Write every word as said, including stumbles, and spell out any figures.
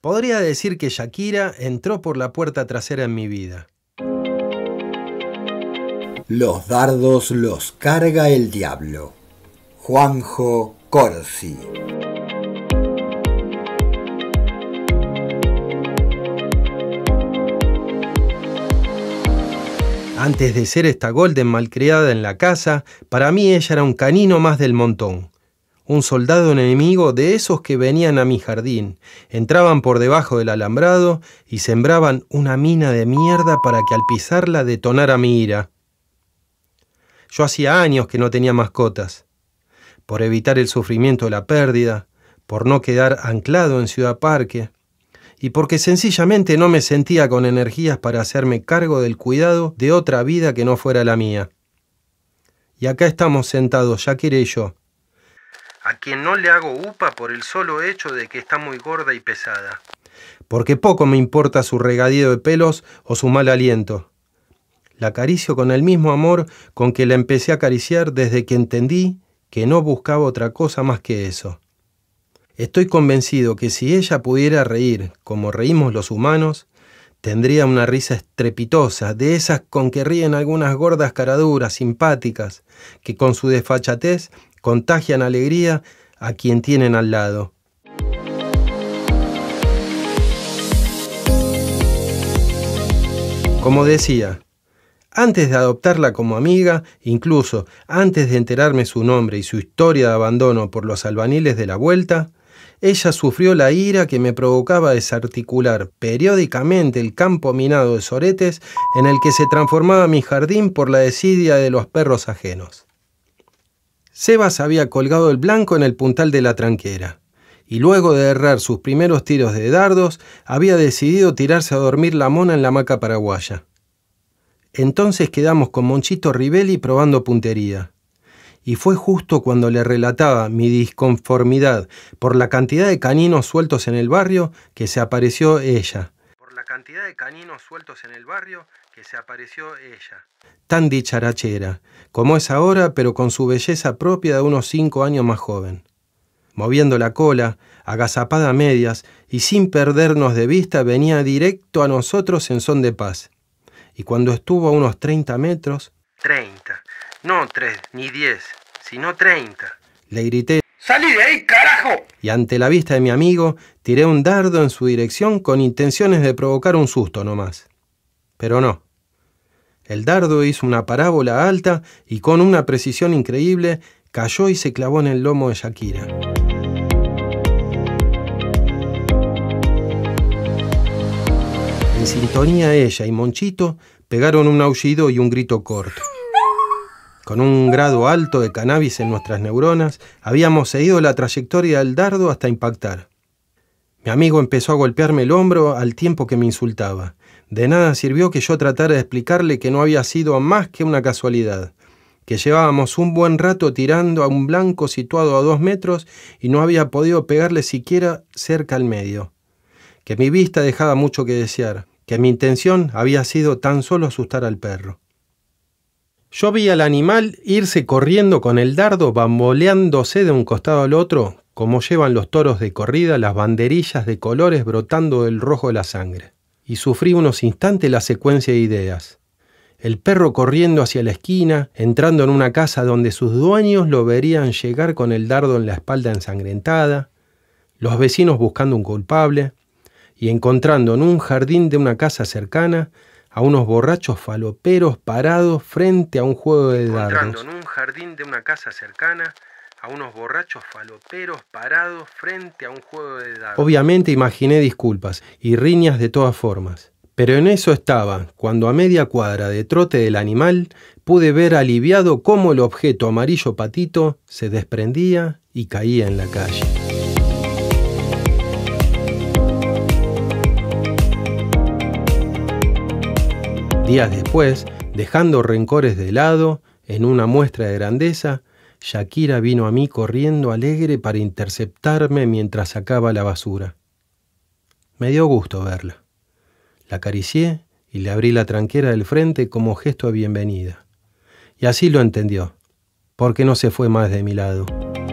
Podría decir que Shakira entró por la puerta trasera en mi vida. Los dardos los carga el diablo. Juanjo Corsi. Antes de ser esta Golden malcriada en la casa, para mí ella era un canino más del montón. Un soldado enemigo de esos que venían a mi jardín, entraban por debajo del alambrado y sembraban una mina de mierda para que al pisarla detonara mi ira. Yo hacía años que no tenía mascotas. Por evitar el sufrimiento de la pérdida, por no quedar anclado en Ciudad Parque, y porque sencillamente no me sentía con energías para hacerme cargo del cuidado de otra vida que no fuera la mía. Y acá estamos sentados, Shakira y yo, a quien no le hago upa por el solo hecho de que está muy gorda y pesada. Porque poco me importa su regadío de pelos o su mal aliento. La acaricio con el mismo amor con que la empecé a acariciar desde que entendí que no buscaba otra cosa más que eso. Estoy convencido que si ella pudiera reír como reímos los humanos, tendría una risa estrepitosa, de esas con que ríen algunas gordas caraduras simpáticas, que con su desfachatez contagian alegría a quien tienen al lado. Como decía, antes de adoptarla como amiga, incluso antes de enterarme su nombre y su historia de abandono por los albaniles de la vuelta, ella sufrió la ira que me provocaba desarticular periódicamente el campo minado de soretes en el que se transformaba mi jardín por la desidia de los perros ajenos. Sebas había colgado el blanco en el puntal de la tranquera, y luego de errar sus primeros tiros de dardos, había decidido tirarse a dormir la mona en la hamaca paraguaya. Entonces quedamos con Monchito Rivelli probando puntería. Y fue justo cuando le relataba mi disconformidad por la cantidad de caninos sueltos en el barrio que se apareció ella. Por la cantidad de caninos sueltos en el barrio que se apareció ella. Tan dicharachera, como es ahora, pero con su belleza propia de unos cinco años más joven. Moviendo la cola, agazapada a medias y sin perdernos de vista, venía directo a nosotros en son de paz. Y cuando estuvo a unos treinta metros... treinta. No tres, ni diez, sino treinta. Le grité, ¡salí de ahí, carajo! Y ante la vista de mi amigo, tiré un dardo en su dirección con intenciones de provocar un susto nomás. Pero no. El dardo hizo una parábola alta y con una precisión increíble cayó y se clavó en el lomo de Shakira. En sintonía ella y Monchito pegaron un aullido y un grito corto. Con un grado alto de cannabis en nuestras neuronas, habíamos seguido la trayectoria del dardo hasta impactar. Mi amigo empezó a golpearme el hombro al tiempo que me insultaba. De nada sirvió que yo tratara de explicarle que no había sido más que una casualidad, que llevábamos un buen rato tirando a un blanco situado a dos metros y no había podido pegarle siquiera cerca al medio, que mi vista dejaba mucho que desear, que mi intención había sido tan solo asustar al perro. Yo vi al animal irse corriendo con el dardo bamboleándose de un costado al otro, como llevan los toros de corrida las banderillas de colores brotando del rojo de la sangre. Y sufrí unos instantes la secuencia de ideas. El perro corriendo hacia la esquina, entrando en una casa donde sus dueños lo verían llegar con el dardo en la espalda ensangrentada, los vecinos buscando un culpable, y encontrando en un jardín de una casa cercana a unos borrachos faloperos parados frente a un juego de dardos. Encontrando en un jardín de una casa cercana a unos borrachos faloperos parados frente a un juego de dardos. Obviamente imaginé disculpas y riñas de todas formas. Pero en eso estaba, cuando a media cuadra de trote del animal pude ver aliviado cómo el objeto amarillo patito se desprendía y caía en la calle. Días después, dejando rencores de lado, en una muestra de grandeza, Shakira vino a mí corriendo alegre para interceptarme mientras sacaba la basura. Me dio gusto verla. La acaricié y le abrí la tranquera del frente como gesto de bienvenida. Y así lo entendió, porque no se fue más de mi lado.